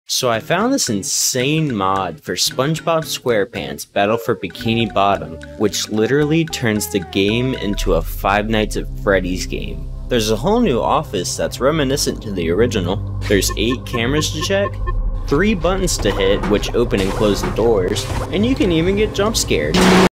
So I found this insane mod for SpongeBob SquarePants Battle for Bikini Bottom, which literally turns the game into a Five Nights at Freddy's game. There's a whole new office that's reminiscent to the original. There's 8 cameras to check, 3 buttons to hit which open and close the doors, and you can even get jump scared.